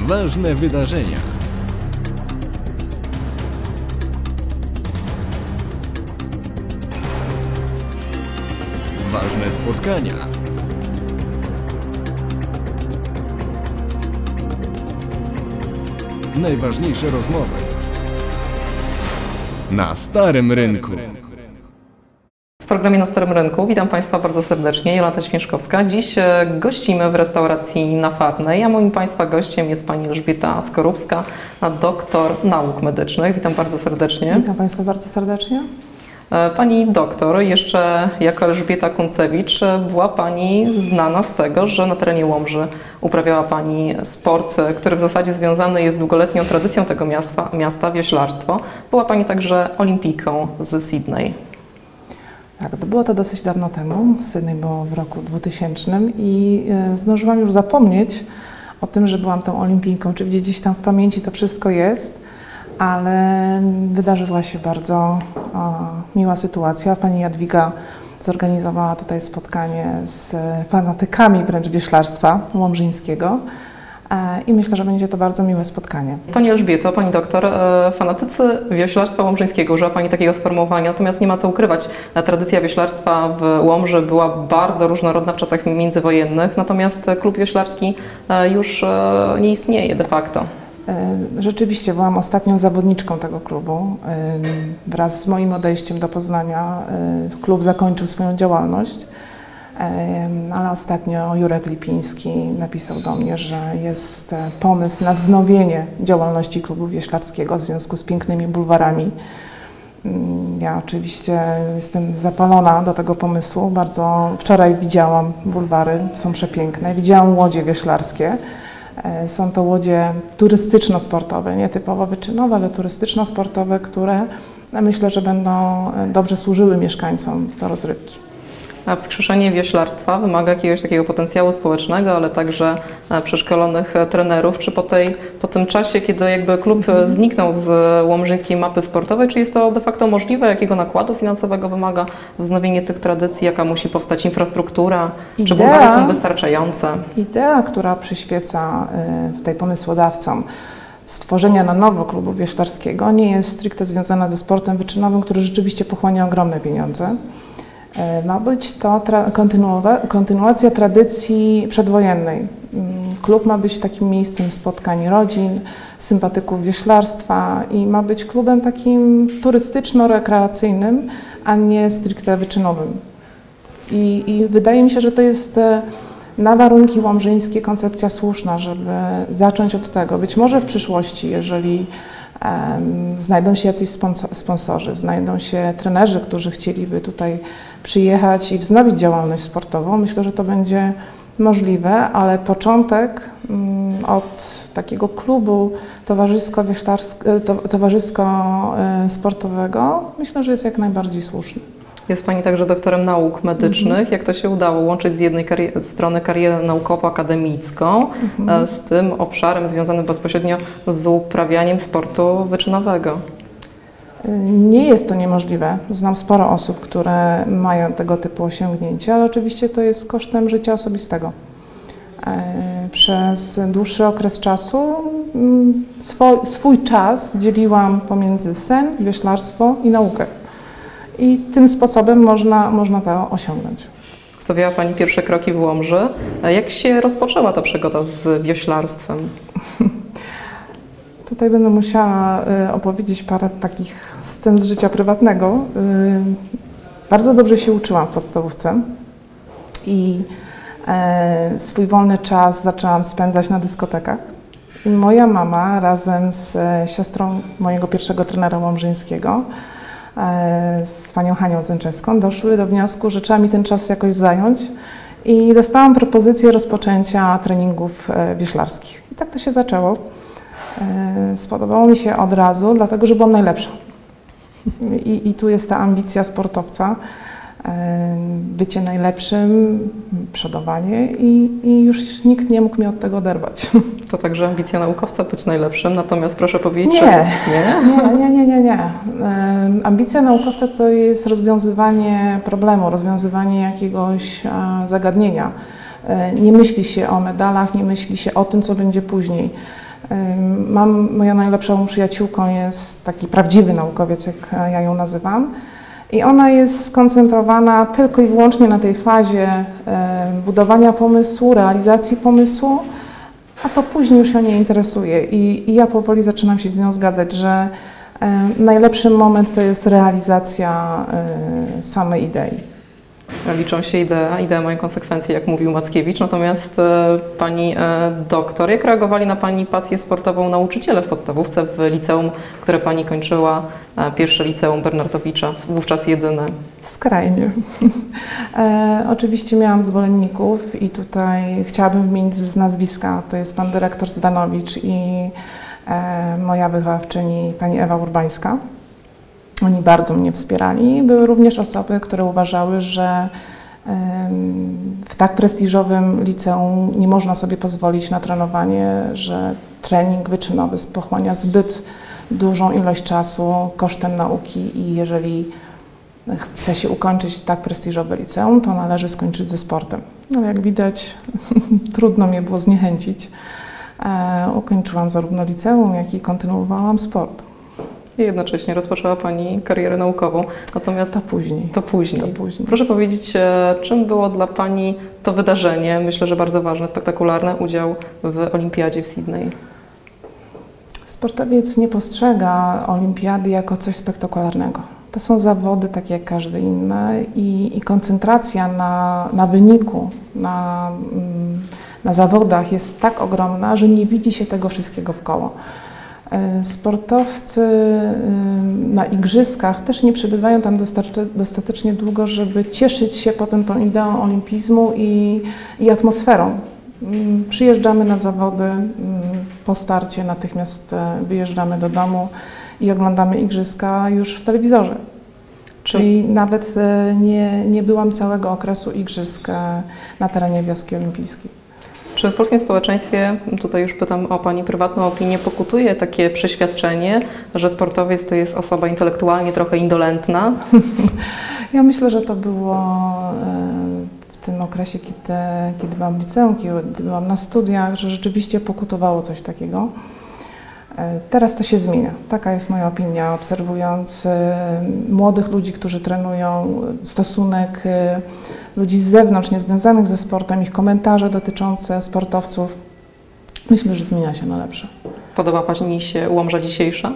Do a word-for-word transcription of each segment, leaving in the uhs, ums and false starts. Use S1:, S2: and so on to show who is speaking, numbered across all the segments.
S1: Ważne wydarzenia. Ważne spotkania. Najważniejsze rozmowy. Na Starym Rynku.
S2: W programie Na Starym Rynku witam Państwa bardzo serdecznie, Jolanta Śmieszkowska. Dziś gościmy w restauracji na Farnej, a moim Państwa gościem jest Pani Elżbieta Skorupska, doktor nauk medycznych. Witam bardzo serdecznie.
S3: Witam Państwa bardzo serdecznie.
S2: Pani doktor, jeszcze jako Elżbieta Kuncewicz, była Pani znana z tego, że na terenie Łomży uprawiała Pani sport, który w zasadzie związany jest z długoletnią tradycją tego miasta, miasta wioślarstwo. Była Pani także olimpijką z Sydney.
S3: Tak, było to dosyć dawno temu, Sydney było w roku dwutysięcznym i e, zdążyłam już zapomnieć o tym, że byłam tą olimpijką, czy gdzieś tam w pamięci to wszystko jest, ale wydarzyła się bardzo o, miła sytuacja. Pani Jadwiga zorganizowała tutaj spotkanie z fanatykami wręcz wioślarstwa łomżyńskiego. I myślę, że będzie to bardzo miłe spotkanie.
S2: Pani Elżbieto, Pani doktor, fanatycy wioślarstwa łomżyńskiego, użyła Pani takiego sformułowania, natomiast nie ma co ukrywać, tradycja wioślarstwa w Łomży była bardzo różnorodna w czasach międzywojennych, natomiast klub wioślarski już nie istnieje de facto.
S3: Rzeczywiście byłam ostatnią zawodniczką tego klubu. Wraz z moim odejściem do Poznania klub zakończył swoją działalność. Ale ostatnio Jurek Lipiński napisał do mnie, że jest pomysł na wznowienie działalności klubu wioślarskiego w związku z pięknymi bulwarami. Ja oczywiście jestem zapalona do tego pomysłu. Bardzo wczoraj widziałam bulwary, są przepiękne. Widziałam łodzie wioślarskie. Są to łodzie turystyczno-sportowe, nie typowo wyczynowe, ale turystyczno-sportowe, które myślę, że będą dobrze służyły mieszkańcom do rozrywki.
S2: A wskrzeszenie wioślarstwa wymaga jakiegoś takiego potencjału społecznego, ale także przeszkolonych trenerów. Czy po, tej, po tym czasie, kiedy jakby klub zniknął z łomżyńskiej mapy sportowej, czy jest to de facto możliwe? Jakiego nakładu finansowego wymaga wznowienie tych tradycji? Jaka musi powstać infrastruktura? Idea, czy bulwary są wystarczające?
S3: Idea, która przyświeca tutaj pomysłodawcom stworzenia na nowo klubu wioślarskiego, nie jest stricte związana ze sportem wyczynowym, który rzeczywiście pochłania ogromne pieniądze. Ma być to tra kontynuacja tradycji przedwojennej. Klub ma być takim miejscem spotkań rodzin, sympatyków wioślarstwa i ma być klubem takim turystyczno-rekreacyjnym, a nie stricte wyczynowym. I, I wydaje mi się, że to jest na warunki łomżyńskie koncepcja słuszna, żeby zacząć od tego. Być może w przyszłości, jeżeli um, znajdą się jacyś sponsorzy, znajdą się trenerzy, którzy chcieliby tutaj przyjechać i wznowić działalność sportową, myślę, że to będzie możliwe, ale początek um, od takiego klubu towarzysko-sportowego myślę, że jest jak najbardziej słuszny.
S2: Jest Pani także doktorem nauk medycznych. Mhm. Jak to się udało łączyć z jednej kari- strony karierę naukowo-akademicką mhm. z tym obszarem związanym bezpośrednio z uprawianiem sportu wyczynowego?
S3: Nie jest to niemożliwe. Znam sporo osób, które mają tego typu osiągnięcia, ale oczywiście to jest kosztem życia osobistego. Przez dłuższy okres czasu swój, swój czas dzieliłam pomiędzy sen, wioślarstwo i naukę. I tym sposobem można, można to osiągnąć.
S2: Stawiała Pani pierwsze kroki w Łomży. Jak się rozpoczęła ta przygoda z wioślarstwem?
S3: Tutaj będę musiała opowiedzieć parę takich scen z życia prywatnego. Bardzo dobrze się uczyłam w podstawówce i swój wolny czas zaczęłam spędzać na dyskotekach. I moja mama razem z siostrą mojego pierwszego trenera łomżyńskiego, z panią Hanią Zęczewską, doszły do wniosku, że trzeba mi ten czas jakoś zająć i dostałam propozycję rozpoczęcia treningów wioślarskich. I tak to się zaczęło. Spodobało mi się od razu, dlatego że byłam najlepsza. I, i tu jest ta ambicja sportowca, bycie najlepszym, przodowanie i, i już nikt nie mógł mnie od tego oderwać.
S2: To także ambicja naukowca być najlepszym, natomiast proszę powiedzieć,
S3: nie,
S2: że...
S3: Nie, nie, nie, nie, nie. Ambicja naukowca to jest rozwiązywanie problemu, rozwiązywanie jakiegoś zagadnienia. Nie myśli się o medalach, nie myśli się o tym, co będzie później. Mam, moją najlepszą przyjaciółką jest taki prawdziwy naukowiec, jak ja ją nazywam. I ona jest skoncentrowana tylko i wyłącznie na tej fazie budowania pomysłu, realizacji pomysłu, a to później już ją nie interesuje. I, i ja powoli zaczynam się z nią zgadzać, że najlepszy moment to jest realizacja samej idei.
S2: Liczą się idea, idea mają konsekwencje, jak mówił Mackiewicz. Natomiast e, pani e, doktor, jak reagowali na pani pasję sportową nauczyciele w podstawówce, w liceum, które pani kończyła, e, pierwsze liceum Bernardowicza, wówczas jedyne?
S3: Skrajnie. e, oczywiście miałam zwolenników i tutaj chciałabym wymienić z nazwiska. To jest pan dyrektor Zdanowicz i e, moja wychowawczyni pani Ewa Urbańska. Oni bardzo mnie wspierali. Były również osoby, które uważały, że w tak prestiżowym liceum nie można sobie pozwolić na trenowanie, że trening wyczynowy pochłania zbyt dużą ilość czasu kosztem nauki i jeżeli chce się ukończyć tak prestiżowe liceum, to należy skończyć ze sportem. No jak widać, trudno mnie było zniechęcić. Ukończyłam zarówno liceum, jak i kontynuowałam sport.
S2: I jednocześnie rozpoczęła pani karierę naukową. Natomiast
S3: to później.
S2: To później.
S3: To później.
S2: Proszę powiedzieć, czym było dla pani to wydarzenie, myślę, że bardzo ważne, spektakularne, udział w Olimpiadzie w Sydney?
S3: Sportowiec nie postrzega olimpiady jako coś spektakularnego. To są zawody takie jak każde inne i, i koncentracja na, na wyniku, na, na zawodach jest tak ogromna, że nie widzi się tego wszystkiego wkoło. Sportowcy na igrzyskach też nie przebywają tam dostatecznie długo, żeby cieszyć się potem tą ideą olimpizmu i, i atmosferą. Przyjeżdżamy na zawody, po starcie natychmiast wyjeżdżamy do domu i oglądamy igrzyska już w telewizorze. Czyli nawet nie, nie byłam całego okresu igrzysk na terenie wioski olimpijskiej.
S2: Czy w polskim społeczeństwie, tutaj już pytam o pani prywatną opinię, pokutuje takie przeświadczenie, że sportowiec to jest osoba intelektualnie trochę indolentna?
S3: Ja myślę, że to było w tym okresie, kiedy, kiedy byłam w liceum, kiedy byłam na studiach, że rzeczywiście pokutowało coś takiego. Teraz to się zmienia. Taka jest moja opinia, obserwując młodych ludzi, którzy trenują, stosunek ludzi z zewnątrz, niezwiązanych ze sportem, ich komentarze dotyczące sportowców. Myślę, że zmienia się na lepsze.
S2: Podoba pani się Łomża dzisiejsza?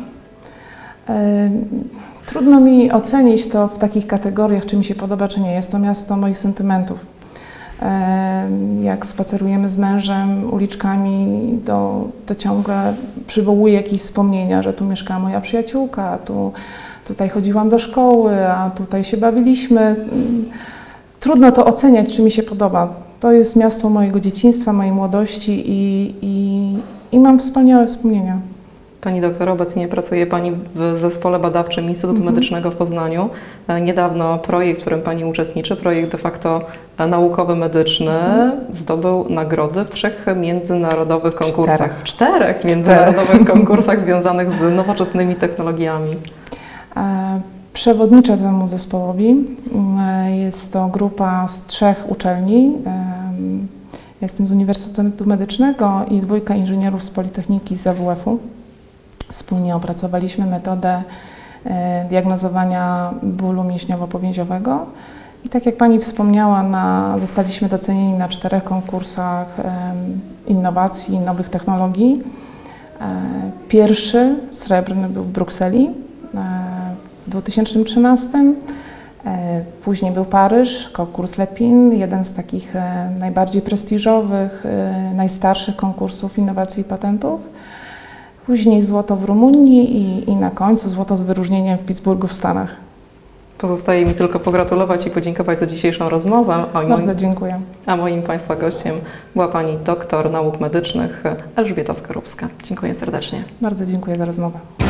S3: Trudno mi ocenić to w takich kategoriach, czy mi się podoba, czy nie. Jest to miasto moich sentymentów. Jak spacerujemy z mężem uliczkami, to, to ciągle przywołuje jakieś wspomnienia, że tu mieszkała moja przyjaciółka, a tu, tutaj chodziłam do szkoły, a tutaj się bawiliśmy. Trudno to oceniać, czy mi się podoba. To jest miasto mojego dzieciństwa, mojej młodości i, i, i mam wspaniałe wspomnienia.
S2: Pani doktor, obecnie pracuje Pani w zespole badawczym Instytutu mhm. Medycznego w Poznaniu. Niedawno projekt, w którym Pani uczestniczy, projekt de facto naukowy, medyczny, mhm. zdobył nagrody w trzech międzynarodowych konkursach.
S3: Czterech.
S2: Czterech międzynarodowych Czterech. konkursach związanych z nowoczesnymi technologiami.
S3: Przewodniczę temu zespołowi. Jest to grupa z trzech uczelni. Jestem z Uniwersytetu Medycznego i dwójka inżynierów z Politechniki z A W F-u. Wspólnie opracowaliśmy metodę diagnozowania bólu mięśniowo-powięziowego i tak jak Pani wspomniała, na, zostaliśmy docenieni na czterech konkursach innowacji i nowych technologii. Pierwszy, srebrny, był w Brukseli w dwa tysiące trzynastym. Później był Paryż, konkurs Lepin, jeden z takich najbardziej prestiżowych, najstarszych konkursów innowacji i patentów. Później złoto w Rumunii i, i na końcu złoto z wyróżnieniem w Pittsburghu w Stanach.
S2: Pozostaje mi tylko pogratulować i podziękować za dzisiejszą rozmowę. A
S3: Bardzo
S2: moim,
S3: dziękuję.
S2: A moim Państwa gościem była Pani doktor nauk medycznych Elżbieta Skorupska. Dziękuję serdecznie.
S3: Bardzo dziękuję za rozmowę.